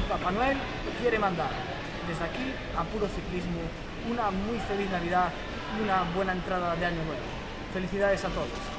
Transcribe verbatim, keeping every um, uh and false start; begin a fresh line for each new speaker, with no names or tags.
Papá Noel quiere mandar desde aquí a Puro Ciclismo una muy feliz Navidad y una buena entrada de Año Nuevo. Felicidades a todos.